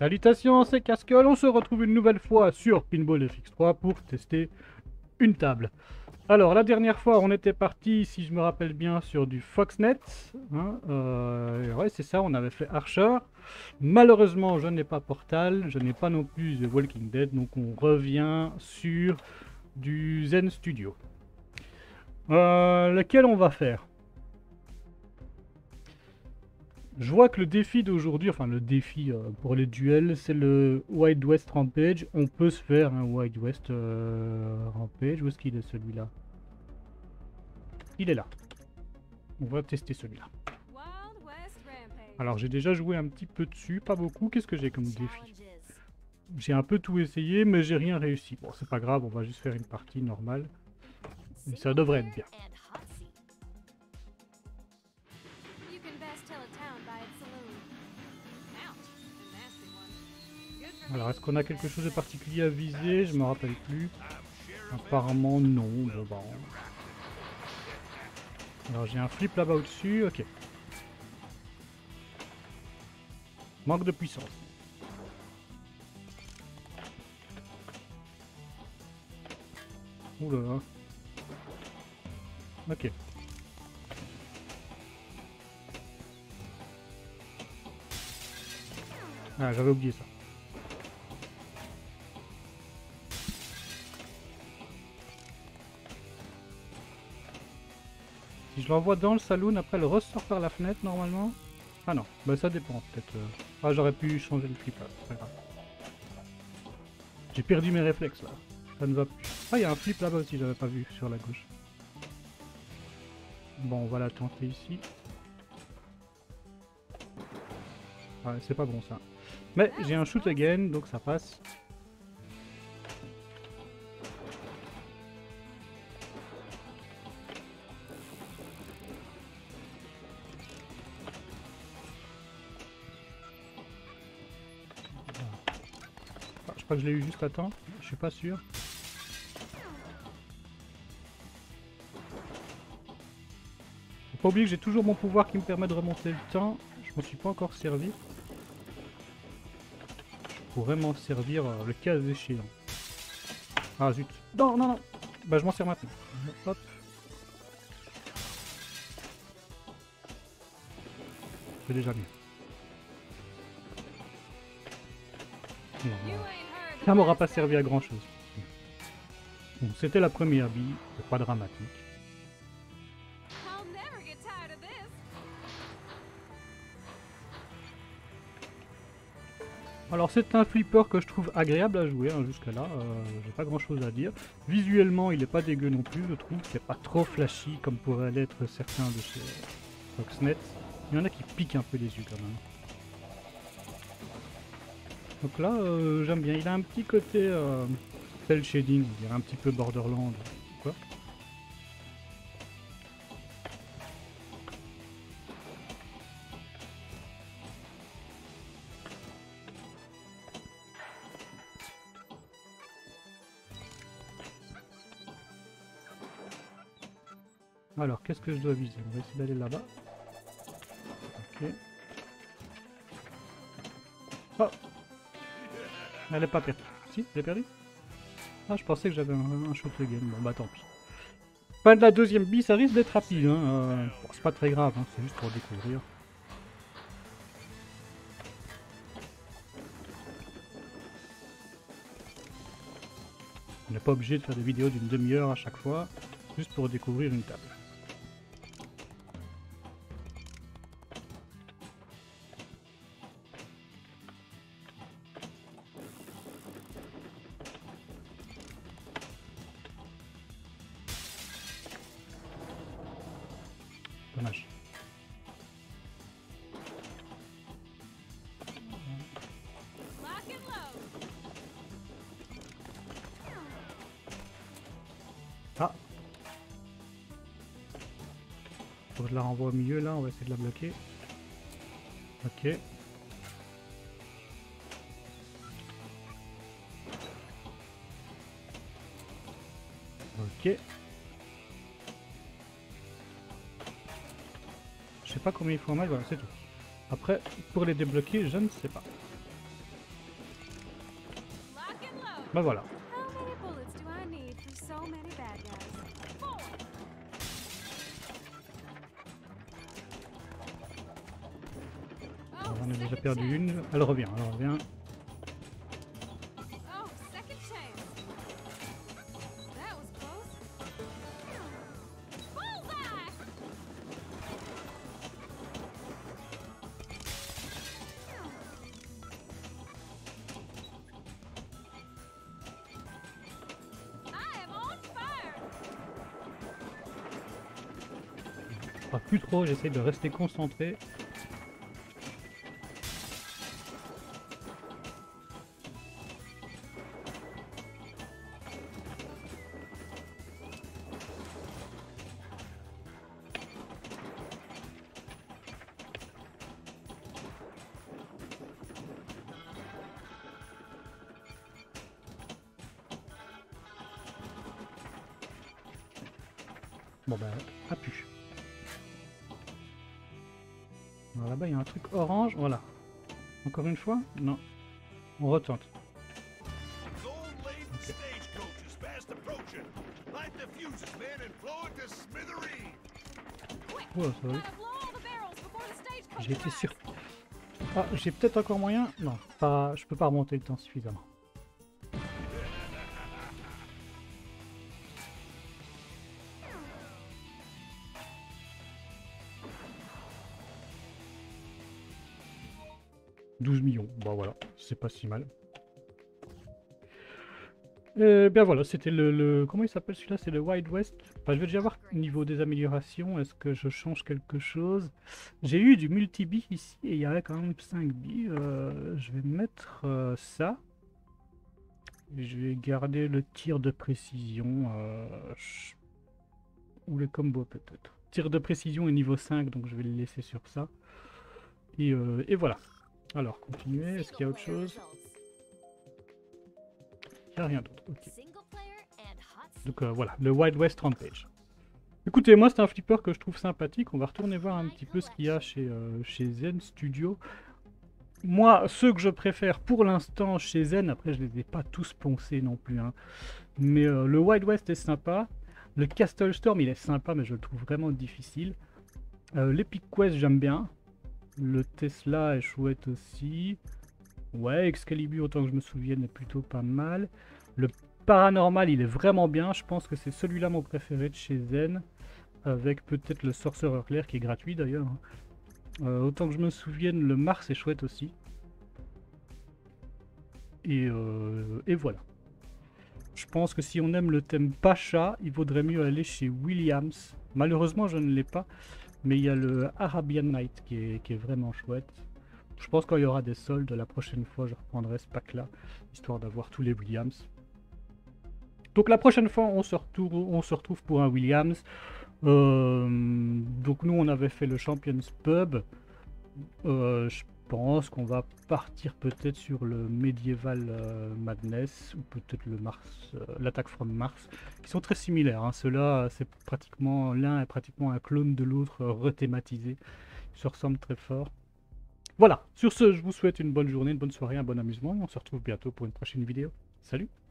Salutations, c'est Cascol, on se retrouve une nouvelle fois sur Pinball FX3 pour tester une table. Alors, la dernière fois, on était parti, si je me rappelle bien, sur du Foxnet. Hein, ouais, c'est ça, on avait fait Archer. Malheureusement, je n'ai pas Portal, je n'ai pas non plus The Walking Dead, donc on revient sur du Zen Studio. Lequel on va faire? Je vois que le défi d'aujourd'hui, enfin le défi pour les duels, c'est le Wild West Rampage. On peut se faire un Wild West Rampage. Où est-ce qu'il est celui-là? Il est là. On va tester celui-là. Alors j'ai déjà joué un petit peu dessus, pas beaucoup. Qu'est-ce que j'ai comme défi? J'ai un peu tout essayé, mais j'ai rien réussi. Bon, c'est pas grave, on va juste faire une partie normale. Et ça devrait être bien. Alors, est-ce qu'on a quelque chose de particulier à viser? Je me rappelle plus. Apparemment, non. Bon, bah... Alors, j'ai un flip là-bas au-dessus. Ok. Manque de puissance. Ouh là là. Ok. Ah, j'avais oublié ça. Si je l'envoie dans le saloon, après elle ressort par la fenêtre normalement. Ah non, bah ça dépend peut-être. Ah, j'aurais pu changer le flip là, c'est pas grave. J'ai perdu mes réflexes là. Ça ne va plus. Ah, il y a un flip là-bas aussi, j'avais pas vu sur la gauche. Bon, on va la tenter ici. Ouais, c'est pas bon ça. Mais j'ai un shoot again, donc ça passe. Ah, je crois que je l'ai eu juste à temps, je suis pas sûr. Faut pas oublier que j'ai toujours mon pouvoir qui me permet de remonter le temps. Je m'en suis pas encore servi. Je pourrais m'en servir le cas échéant. Ah zut. Non, non, non. Bah je m'en sers maintenant. Hop. C'est déjà mieux. Non, ça m'aura pas servi à grand chose. Bon, c'était la première bille, c'est pas dramatique. Alors c'est un flipper que je trouve agréable à jouer, hein, jusqu'à là, j'ai pas grand chose à dire. Visuellement il est pas dégueu non plus, je trouve, c'est pas trop flashy comme pourraient l'être certains de chez Foxnet. Il y en a qui piquent un peu les yeux quand même. Donc là j'aime bien, il a un petit côté cel shading, on dirait un petit peu Borderland. Quoi. Alors, qu'est-ce que je dois viser? On va essayer d'aller là-bas. Ok. Oh! Elle est pas perdue. Si, elle est perdue? Ah, je pensais que j'avais un shoot again. Bon, bah tant pis. Fin de la deuxième bille, ça risque d'être rapide. Hein. Bon, c'est pas très grave, hein. C'est juste pour découvrir. On n'est pas obligé de faire des vidéos d'une demi-heure à chaque fois, juste pour découvrir une table. Dommage. Ah! Faut que je la renvoie au milieu là, on va essayer de la bloquer. Ok. Ok. Je sais pas combien il faut en mettre, voilà, c'est tout. Après, pour les débloquer, je ne sais pas. Bah voilà. How many bullets do I need for so many bad guys? 4. Oh, On a déjà second perdu chance. une. Elle revient, elle revient. Oh, second chance. That was close. Bullseye! I am on fire. Pas plus trop, j'essaie de rester concentré. Bon bah, a pu. Alors là-bas, il y a un truc orange, voilà. Encore une fois? Non. On retente. Gold-laden stagecoaches fast approaching. Light the fuses, men, and blow it to smithereens. Quick! Oh, ça va. Gotta blow all the barrels before the stagecoach J'ai été arrives. sûr. Ah, j'ai peut-être encore moyen? Non, pas, je peux pas remonter le temps suffisamment. « 12 millions, bon voilà, c'est pas si mal. Bien voilà, c'était comment il s'appelle celui-là? C'est le Wild West. Enfin, je vais déjà voir au niveau des améliorations, est-ce que je change quelque chose? J'ai eu du multi-bi ici et il y avait quand même 5 billes. Je vais mettre ça. Et je vais garder le tir de précision. Ou le combo peut-être. Tir de précision est niveau 5, donc je vais le laisser sur ça. Et voilà. Alors, continuez. Est-ce qu'il y a autre chose? Il n'y a rien d'autre. Ok. Donc voilà, le Wild West Rampage. Écoutez, moi c'est un flipper que je trouve sympathique. On va retourner voir un petit peu ce qu'il y a chez Zen Studio. Moi, ceux que je préfère pour l'instant chez Zen, après je les ai pas tous poncés non plus, hein. Mais le Wild West est sympa. Le Castle Storm il est sympa, mais je le trouve vraiment difficile. L'Epic Quest j'aime bien. Le Tesla est chouette aussi. Ouais, Excalibur, autant que je me souvienne, est plutôt pas mal. Le Paranormal, il est vraiment bien. Je pense que c'est celui-là mon préféré de chez Zen. Avec peut-être le Sorcerer Clair qui est gratuit d'ailleurs. Autant que je me souvienne, le Mars est chouette aussi. Et voilà. Je pense que si on aime le thème Pacha, il vaudrait mieux aller chez Williams. Malheureusement, je ne l'ai pas. Mais il y a le Arabian Night qui est vraiment chouette. Je pense qu'il y aura des soldes, la prochaine fois je reprendrai ce pack là, histoire d'avoir tous les Williams. Donc la prochaine fois on se retrouve pour un Williams. Donc nous on avait fait le Champions Pub. Je pense qu'on va partir peut-être sur le Medieval Madness, ou peut-être le Mars, l'Attack from Mars, qui sont très similaires, hein. Ceux-là, c'est pratiquement, l'un est pratiquement un clone de l'autre rethématisé. Ils se ressemblent très fort. Voilà, sur ce, je vous souhaite une bonne journée, une bonne soirée, un bon amusement, et on se retrouve bientôt pour une prochaine vidéo. Salut!